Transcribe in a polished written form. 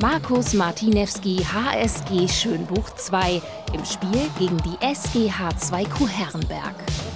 Markus Martinewski HSG Schönbuch 2 im Spiel gegen die SGH 2 Kuh Herrenberg.